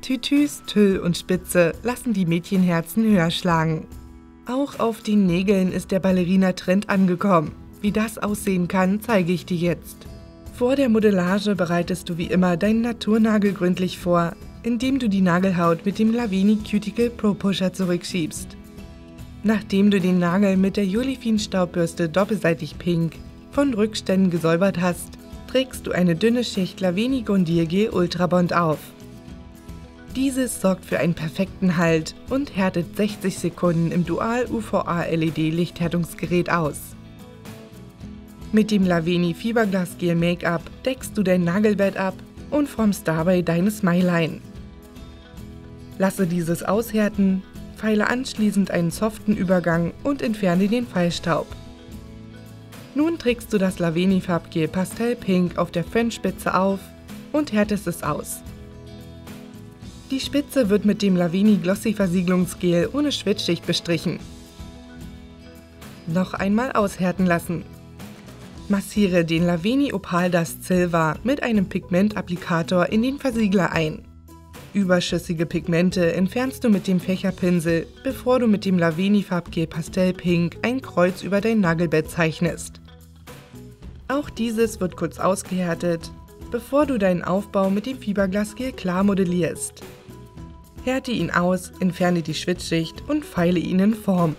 Tütüs, Tüll und Spitze lassen die Mädchenherzen höher schlagen. Auch auf den Nägeln ist der Ballerina-Trend angekommen. Wie das aussehen kann, zeige ich dir jetzt. Vor der Modellage bereitest du wie immer deinen Naturnagel gründlich vor, indem du die Nagelhaut mit dem Laveni Cuticle Pro Pusher zurückschiebst. Nachdem du den Nagel mit der Julifin Staubbürste doppelseitig pink von Rückständen gesäubert hast, trägst du eine dünne Schicht Laveni Gondiergel Ultra Bond auf. Dieses sorgt für einen perfekten Halt und härtet 60 Sekunden im Dual UVA LED Lichthärtungsgerät aus. Mit dem Laveni Fiberglas Gel Make-up deckst du dein Nagelbett ab und formst dabei deine Smileline. Lasse dieses aushärten, feile anschließend einen soften Übergang und entferne den Fallstaub. Nun trägst du das Laveni Farbgel Pastell Pink auf der Frontspitze auf und härtest es aus. Die Spitze wird mit dem Laveni Glossy Versiegelungsgel ohne Schwitzschicht bestrichen. Noch einmal aushärten lassen. Massiere den Laveni Opal Dust Silver mit einem Pigmentapplikator in den Versiegler ein. Überschüssige Pigmente entfernst du mit dem Fächerpinsel, bevor du mit dem Laveni Farbgel Pastell Pink ein Kreuz über dein Nagelbett zeichnest. Auch dieses wird kurz ausgehärtet, bevor du deinen Aufbau mit dem Fiberglasgel klar modellierst. Härte ihn aus, entferne die Schwitzschicht und feile ihn in Form.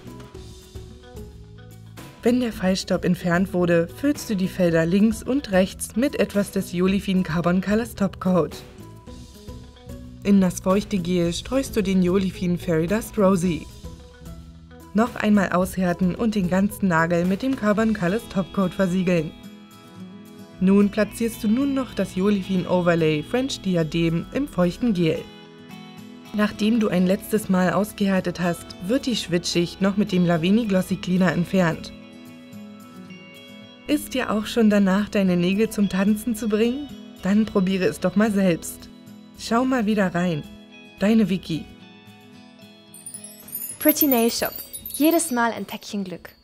Wenn der Fallstaub entfernt wurde, füllst du die Felder links und rechts mit etwas des Julifin Carbon Colors Topcoat. In das feuchte Gel streust du den Julifin Fairy Dust Rosy. Noch einmal aushärten und den ganzen Nagel mit dem Carbon Colors Topcoat versiegeln. Nun platzierst du noch das Julifin Overlay French Diadem im feuchten Gel. Nachdem du ein letztes Mal ausgehärtet hast, wird die Schwitzschicht noch mit dem Laveni Glossy Cleaner entfernt. Ist dir auch schon danach, deine Nägel zum Tanzen zu bringen? Dann probiere es doch mal selbst. Schau mal wieder rein. Deine Vicky. Pretty Nail Shop. Jedes Mal ein Päckchen Glück.